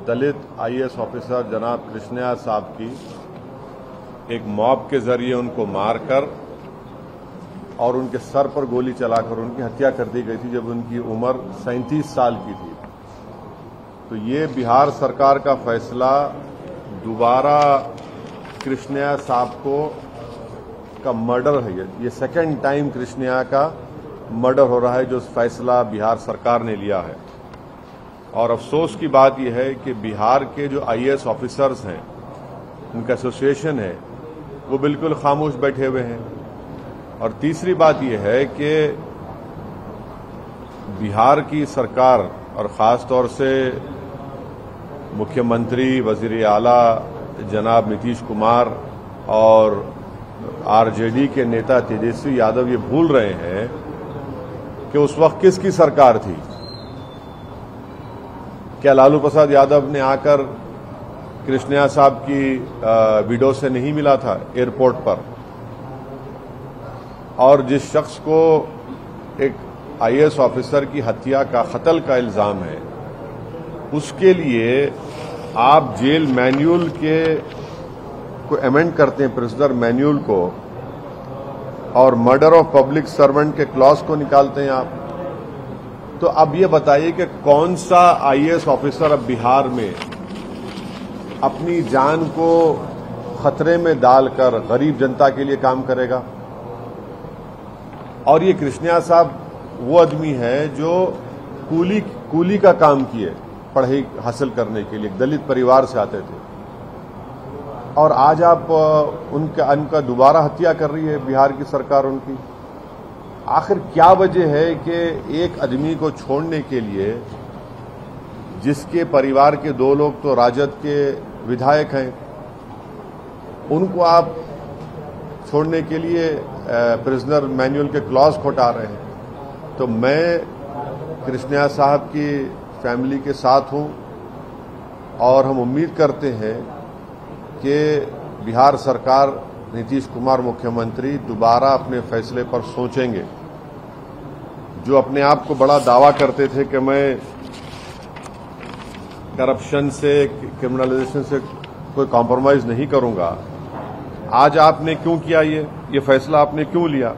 दलित IAS officer जनाब कृष्णया साहब की एक मॉब के जरिए उनको मारकर और उनके सर पर गोली चलाकर उनकी हत्या कर दी गई थी जब उनकी उम्र 37 साल की थी। तो ये बिहार सरकार का फैसला दोबारा कृष्णया साहब का मर्डर है। ये सेकेंड टाइम कृष्णया का मर्डर हो रहा है जो फैसला बिहार सरकार ने लिया है। और अफसोस की बात यह है कि बिहार के जो आईएएस ऑफिसर्स हैं, उनका एसोसिएशन है, वो बिल्कुल खामोश बैठे हुए हैं। और तीसरी बात यह है कि बिहार की सरकार और ख़ास तौर से मुख्यमंत्री, वज़ीर आला जनाब नीतीश कुमार और आरजेडी के नेता तेजस्वी यादव ये भूल रहे हैं कि उस वक्त किसकी सरकार थी। क्या लालू प्रसाद यादव ने आकर कृष्णया साहब की विडो से नहीं मिला था एयरपोर्ट पर? और जिस शख्स को एक आईएएस ऑफिसर की हत्या का कत्ल का इल्जाम है, उसके लिए आप जेल मैन्यूल को अमेंड करते हैं, प्रिजनर मैन्यूल को, और मर्डर ऑफ पब्लिक सर्वेंट के क्लॉज को निकालते हैं आप। तो अब ये बताइए कि कौन सा आईएएस ऑफिसर अब बिहार में अपनी जान को खतरे में डालकर गरीब जनता के लिए काम करेगा? और ये कृष्णया साहब वो आदमी है जो कूली का काम किए पढ़ाई हासिल करने के लिए, दलित परिवार से आते थे, और आज आप उनका दोबारा हत्या कर रही है बिहार की सरकार उनकी। आखिर क्या वजह है कि एक आदमी को छोड़ने के लिए, जिसके परिवार के 2 लोग तो राजद के विधायक हैं, उनको आप छोड़ने के लिए प्रिजनर मैन्युअल के क्लॉज को हटा रहे हैं? तो मैं कृष्णया साहब की फैमिली के साथ हूं और हम उम्मीद करते हैं कि बिहार सरकार, नीतीश कुमार मुख्यमंत्री दोबारा अपने फैसले पर सोचेंगे। जो अपने आप को बड़ा दावा करते थे कि मैं करप्शन से, क्रिमिनलाइजेशन से कोई कॉम्प्रोमाइज नहीं करूंगा, आज आपने क्यों किया? ये फैसला आपने क्यों लिया?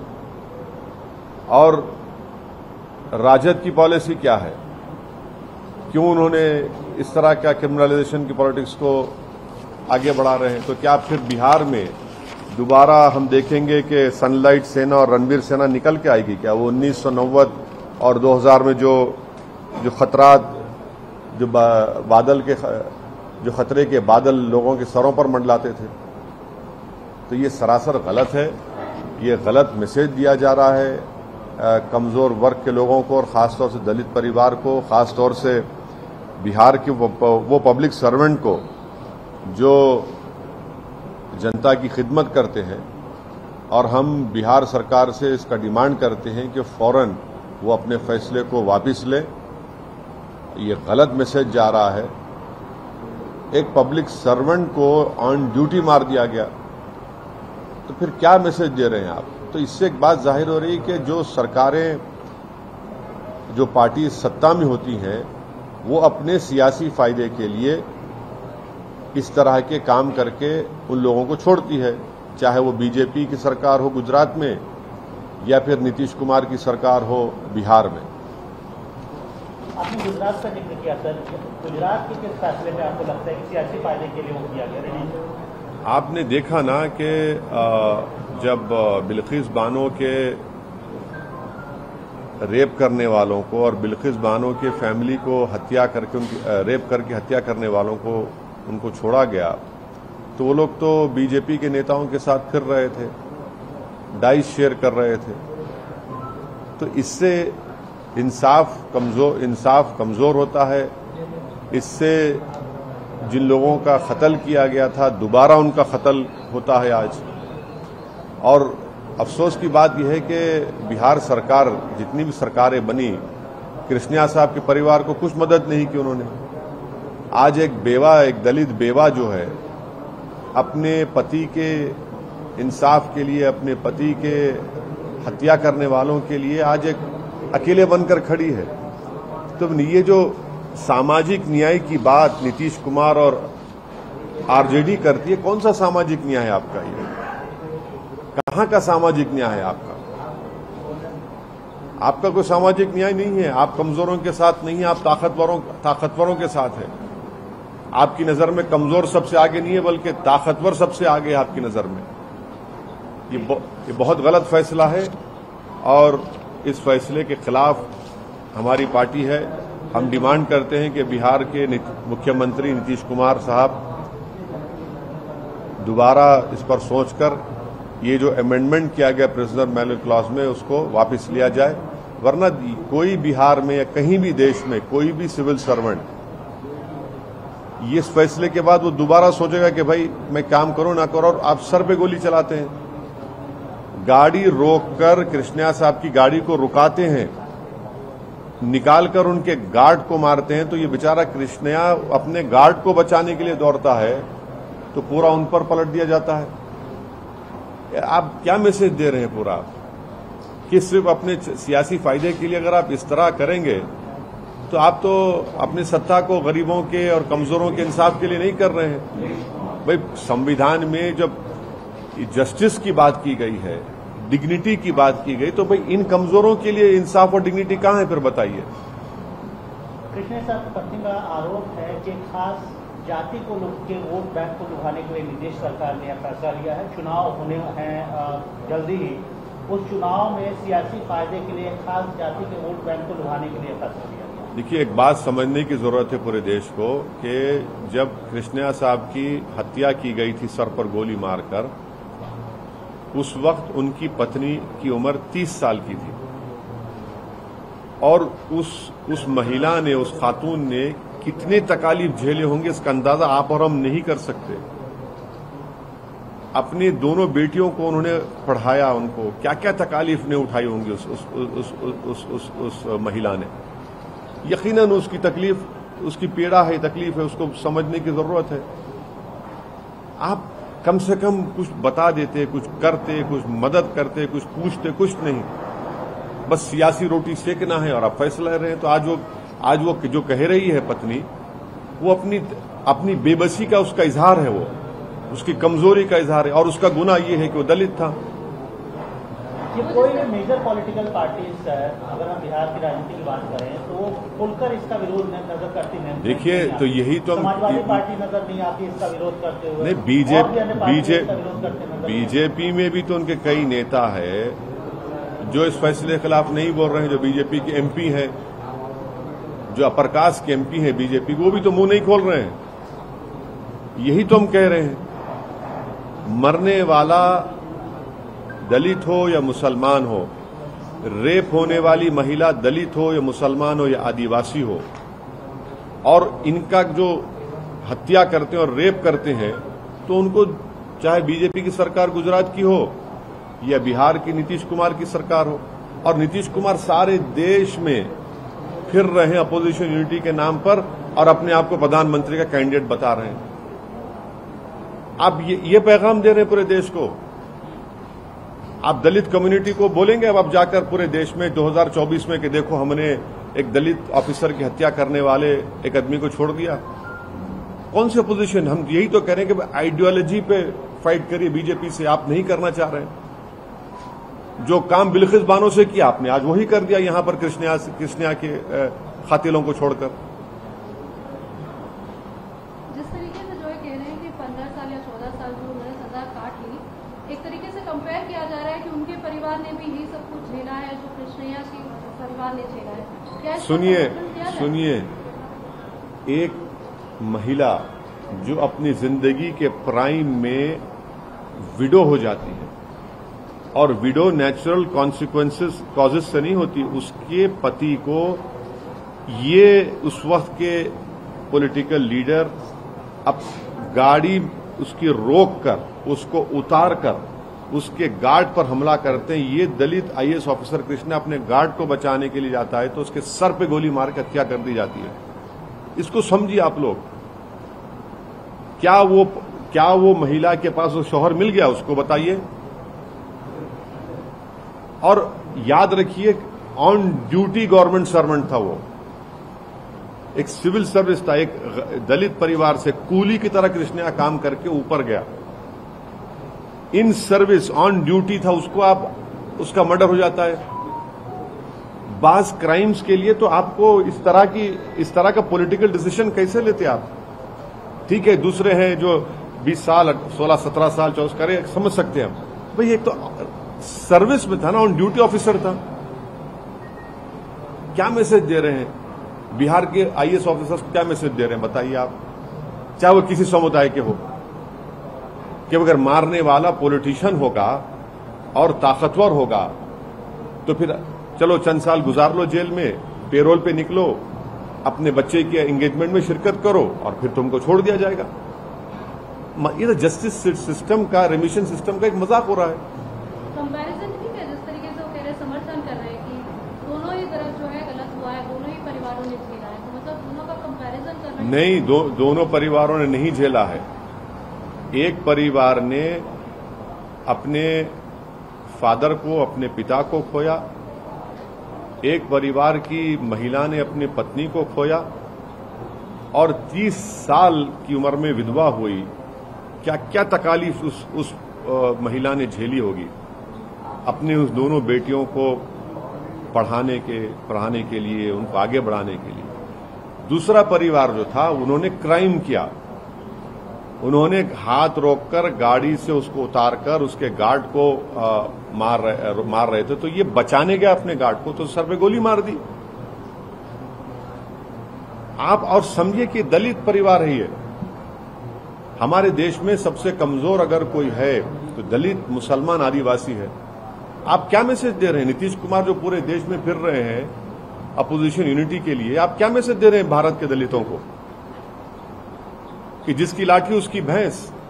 और राजद की पॉलिसी क्या है? क्यों उन्होंने इस तरह का क्रिमिनलाइजेशन की पॉलिटिक्स को आगे बढ़ा रहे हैं? तो क्या फिर बिहार में दोबारा हम देखेंगे कि सनलाइट सेना और रणवीर सेना निकल के आएगी क्या? वो 1990 और 2000 में जो खतरात, जो बादल के, जो खतरे के बादल लोगों के सरों पर मंडलाते थे, तो ये सरासर गलत है। ये गलत मैसेज दिया जा रहा है कमजोर वर्ग के लोगों को, और खासतौर से दलित परिवार को, खासतौर से बिहार के वो पब्लिक सर्वेंट को जो जनता की खिदमत करते हैं। और हम बिहार सरकार से इसका डिमांड करते हैं कि फौरन वो अपने फैसले को वापस ले। ये गलत मैसेज जा रहा है। एक पब्लिक सर्वेंट को ऑन ड्यूटी मार दिया गया, तो फिर क्या मैसेज दे रहे हैं आप? तो इससे एक बात जाहिर हो रही है कि जो सरकारें, जो पार्टी सत्ता में होती हैं, वो अपने सियासी फायदे के लिए इस तरह के काम करके उन लोगों को छोड़ती है, चाहे वो बीजेपी की सरकार हो गुजरात में या फिर नीतीश कुमार की सरकार हो बिहार में। आपने गुजरात का जिक्र किया सर, गुजरात के किस फैसले में आपको लगता है कि सियासी फायदे के लिए वो किया गया? आपने देखा ना कि जब बिल्किस बानो के रेप करने वालों को और बिल्किस बानो के फैमिली को हत्या करके, उनकी रेप करके हत्या करने वालों को उनको छोड़ा गया, तो वो लोग तो बीजेपी के नेताओं के साथ फिर रहे थे, डाइस शेयर कर रहे थे। तो इससे इंसाफ कमजोर होता है। इससे जिन लोगों का कत्ल किया गया था, दोबारा उनका कत्ल होता है आज। और अफसोस की बात यह है कि बिहार सरकार, जितनी भी सरकारें बनी, कृष्णया साहब के परिवार को कुछ मदद नहीं की उन्होंने। आज एक दलित बेवा जो है, अपने पति के इंसाफ के लिए, अपने पति के हत्या करने वालों के लिए आज एक अकेले बनकर खड़ी है। तो ये जो सामाजिक न्याय की बात नीतीश कुमार और आरजेडी करती है। कौन सा सामाजिक न्याय है आपका? ये कहां का सामाजिक न्याय है आपका? आपका कोई सामाजिक न्याय नहीं है। आप कमजोरों के साथ नहीं है, आप ताकतवरों के साथ है। आपकी नजर में कमजोर सबसे आगे नहीं है, बल्कि ताकतवर सबसे आगे है आपकी नजर में। ये बहुत गलत फैसला है और इस फैसले के खिलाफ हमारी पार्टी है। हम डिमांड करते हैं कि बिहार के मुख्यमंत्री नीतीश कुमार साहब दोबारा इस पर सोचकर ये जो अमेंडमेंट किया गया प्रिजनर मैनुअल क्लॉज में उसको वापस लिया जाए, वरना कोई बिहार में या कहीं भी देश में कोई भी सिविल सर्वेंट ये इस फैसले के बाद वो दोबारा सोचेगा कि भाई मैं काम करूं ना करूं, और आप सर पे गोली चलाते हैं। गाड़ी रोककर कृष्णा साहब की गाड़ी को रुकाते हैं, निकालकर उनके गार्ड को मारते हैं, तो ये बेचारा कृष्णा अपने गार्ड को बचाने के लिए दौड़ता है तो पूरा उन पर पलट दिया जाता है। आप क्या मैसेज दे रहे हैं पूरा, कि सिर्फ अपने सियासी फायदे के लिए अगर आप इस तरह करेंगे तो आप तो अपनी सत्ता को गरीबों के और कमजोरों के इंसाफ के लिए नहीं कर रहे हैं। भाई संविधान में जब जस्टिस की बात की गई है, डिग्निटी की बात की गई, तो भाई इन कमजोरों के लिए इंसाफ और डिग्निटी कहां है फिर बताइए। कृष्णा साहब पत्नी का आरोप है कि खास जाति को के वोट बैंक को लुभाने के लिए नीतीश सरकार ने फैसला लिया है। चुनाव होने हैं जल्दी ही, उस चुनाव में सियासी फायदे के लिए खास जाति के वोट बैंक को लुभाने के लिए फैसला लिया गया। देखिए, एक बात समझने की जरूरत है पूरे देश को कि जब कृष्णा साहब की हत्या की गई थी सर पर गोली मारकर, उस वक्त उनकी पत्नी की उम्र 30 साल की थी और उस महिला ने, उस खातून ने कितने तकालीफ झेले होंगे इसका अंदाजा आप और हम नहीं कर सकते। अपनी दोनों बेटियों को उन्होंने पढ़ाया, उनको क्या क्या तकालीफ ने उठाई होंगी उस महिला ने। यकीनन उसकी तकलीफ, उसकी पीड़ा है, तकलीफ है, उसको समझने की जरूरत है। आप कम से कम कुछ बता देते, कुछ करते, कुछ मदद करते, कुछ पूछते, कुछ नहीं, बस सियासी रोटी सेकना है और आप फैसला ले रहे हैं। तो आज वो जो कह रही है पत्नी, वो अपनी बेबसी का उसका इजहार है, वो उसकी कमजोरी का इजहार है, और उसका गुनाह ये है कि वो दलित था। ये कोई भी मेजर पॉलिटिकल पार्टीज, अगर हम बिहार की राजनीति की बात करें तो वो खुलकर इसका विरोध नजर करती नहीं। देखिए, तो यही तो समाजवादी पार्टी नजर नहीं आती इसका विरोध करते हुए। नहीं, बीजेपी में भी तो उनके कई नेता है जो इस फैसले के खिलाफ नहीं बोल रहे हैं। जो बीजेपी के एमपी हैं, जो अपर कास्ट के एमपी हैं बीजेपी, वो भी तो मुंह नहीं खोल रहे हैं। यही तो हम कह रहे हैं, मरने वाला दलित हो या मुसलमान हो, रेप होने वाली महिला दलित हो या मुसलमान हो या आदिवासी हो, और इनका जो हत्या करते हैं और रेप करते हैं, तो उनको चाहे बीजेपी की सरकार गुजरात की हो या बिहार की नीतीश कुमार की सरकार हो, और नीतीश कुमार सारे देश में फिर रहे हैं अपोजिशन यूनिटी के नाम पर और अपने आप को प्रधानमंत्री का कैंडिडेट बता रहे हैं। आप ये पैगाम दे रहे हैं पूरे देश को। आप दलित कम्युनिटी को बोलेंगे अब आप जाकर पूरे देश में 2024 में कि देखो हमने एक दलित ऑफिसर की हत्या करने वाले एक आदमी को छोड़ दिया। कौन सी अपोजिशन? हम यही तो कह रहे हैं कि आइडियोलॉजी पे फाइट करिए बीजेपी से। आप नहीं करना चाह रहे हैं। जो काम बिल्किस बानो से किया आपने आज वही कर दिया यहां पर कृष्णा के खातिलों को छोड़कर। जिस तरीके से जो कह रहे हैं कि 15 साल या 14 साल जो उन्होंने सजा काट ली, एक तरीके से कंपेयर किया जा रहा है कि उनके परिवार ने भी यही सब कुछ झेला है जो कृष्णा के परिवार ने झेला है। क्या सुनिए, एक महिला जो अपनी जिंदगी के प्राइम में विडो हो जाती है, और विडो नेचुरल कॉजेस से नहीं होती, उसके पति को ये उस वक्त के पॉलिटिकल लीडर अब गाड़ी उसकी रोक कर, उसको उतार कर उसके गार्ड पर हमला करते हैं। ये दलित आईएएस ऑफिसर कृष्णा अपने गार्ड को बचाने के लिए जाता है तो उसके सर पे गोली मार के हत्या कर दी जाती है। इसको समझिए आप लोग। क्या वो महिला के पास वो शौहर मिल गया? उसको बताइए। और याद रखिए, ऑन ड्यूटी गवर्नमेंट सर्वेंट था वो। एक सिविल सर्विस था, एक दलित परिवार से कूली की तरह कृष्णया काम करके ऊपर गया, इन सर्विस ऑन ड्यूटी था, उसका मर्डर हो जाता है। बाज क्राइम्स के लिए तो आपको इस तरह का पॉलिटिकल डिसीजन कैसे लेते आप? ठीक है, दूसरे हैं जो 20 साल 16 17 साल 24 करे, समझ सकते हैं हम। भाई एक तो सर्विस में था ना, ऑन ड्यूटी ऑफिसर था, क्या मैसेज दे रहे हैं? बिहार के आईएएस ऑफिसर्स को क्या मैसेज दे रहे हैं बताइए आप, चाहे वो किसी समुदाय के हो, कि अगर मारने वाला पॉलिटिशियन होगा और ताकतवर होगा तो फिर चलो चंद साल गुजार लो जेल में, पेरोल पे निकलो, अपने बच्चे के एंगेजमेंट में शिरकत करो और फिर तुमको छोड़ दिया जाएगा। ये तो जस्टिस सिस्टम का, रेमिशन सिस्टम का एक मजाक हो रहा है। कंपैरिजन ठीक है, जिस तरीके से वो कह रहे समर्थन कर रहे हैं कि दोनों ही तरफ जो है गलत हुआ है, दोनों ही परिवारों ने झेला है, तो मतलब दोनों का कंपैरिजन कर रहे हैं। नहीं, दोनों परिवारों ने नहीं झेला है। एक परिवार ने अपने फादर को, अपने पिता को खोया, एक परिवार की महिला ने अपनी पत्नी को खोया और 30 साल की उम्र में विधवा हुई। क्या क्या तकालीफ उस महिला ने झेली होगी अपनी उस दोनों बेटियों को पढ़ाने के लिए, उनको आगे बढ़ाने के लिए। दूसरा परिवार जो था, उन्होंने क्राइम किया, उन्होंने हाथ रोककर गाड़ी से उसको उतारकर उसके गार्ड को मार रहे थे, तो ये बचाने गया अपने गार्ड को तो सर पे गोली मार दी आप। और समझिए कि दलित परिवार है ये। हमारे देश में सबसे कमजोर अगर कोई है तो दलित, मुसलमान, आदिवासी है। आप क्या मैसेज दे रहे हैं? नीतीश कुमार जो पूरे देश में फिर रहे हैं अपोजिशन यूनिटी के लिए, आप क्या मैसेज दे रहे हैं भारत के दलितों को कि जिसकी लाठी उसकी भैंस?